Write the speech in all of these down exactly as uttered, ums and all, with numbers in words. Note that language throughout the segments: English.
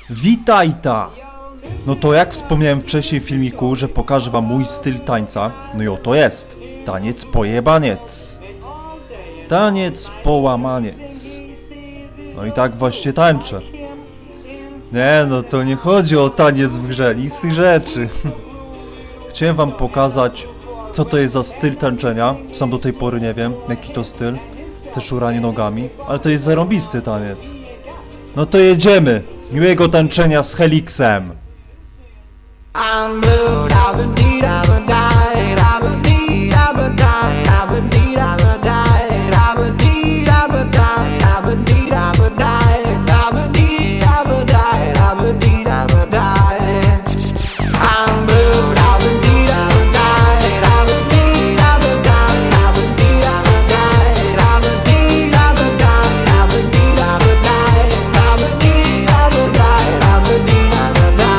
Witajta! No to jak wspomniałem wcześniej w filmiku, że pokażę wam mój styl tańca, no i oto jest. Taniec pojebaniec. Taniec połamaniec. No i tak właśnie tańczę. Nie, no to nie chodzi o taniec w grze, nic z tych rzeczy. Chciałem wam pokazać, co to jest za styl tańczenia. Sam do tej pory nie wiem, jaki to styl. Te szuranie nogami, ale to jest zarąbisty taniec. No to jedziemy! Miłego tańczenia z Helixem! I'm blue, I would need, I would die, I would need, I would die, I would need, I would die, I would need, I would die, I would need, I would die, I would need, I would die, I would need, I would die. I'm blue, I would need, I would die, I would need, I would die, I would need, I would die, I would need, I would die, I would need, I would die, I would need, I would die, I would need, I would die.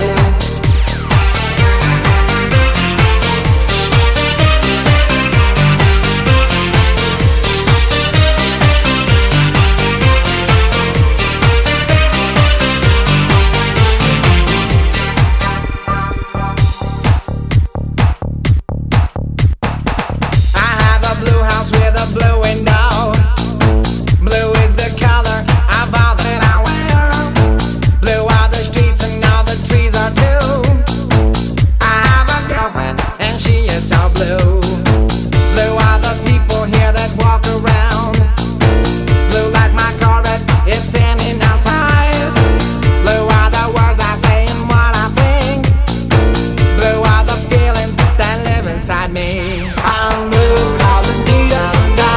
Blue window, blue is the color of all that I wear. Blue are the streets and all the trees are too. I have a girlfriend and she is so blue. Blue are the people here that walk around. Blue like my Corvette, it's in and outside. Blue are the words I say and what I think. Blue are the feelings that live inside me. I'm blue, all the need of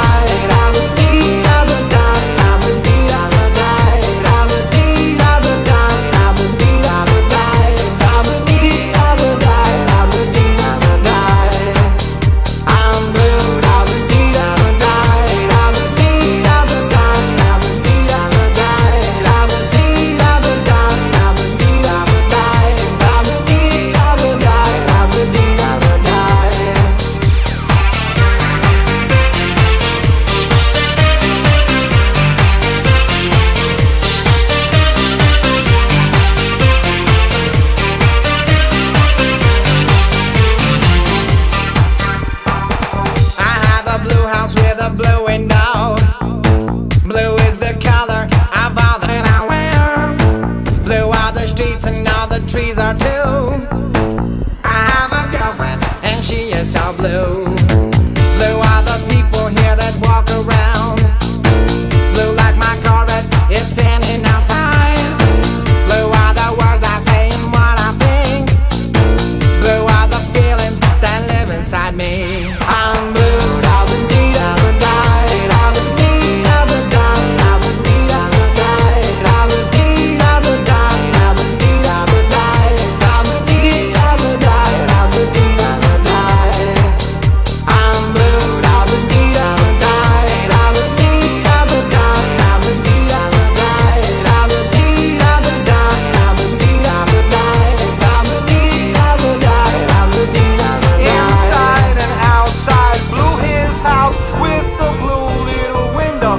with a blue window. Blue is the color of all that I wear. Blue are the streets and all the trees are too. I have a girlfriend and she is so blue. Blue are the people here that walk around. Blue like my Corvette, it's in and outside. Blue are the words I say and what I think. Blue are the feelings that live inside me. I'm blue.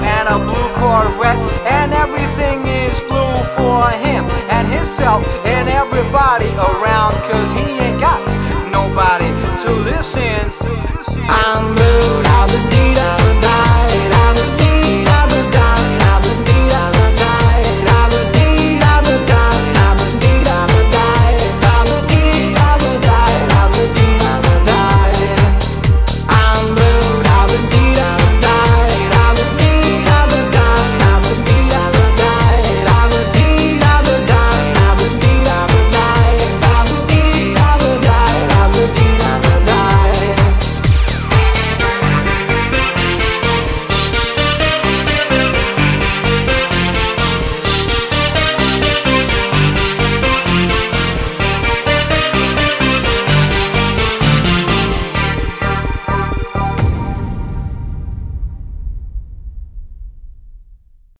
And everything is blue for him and himself and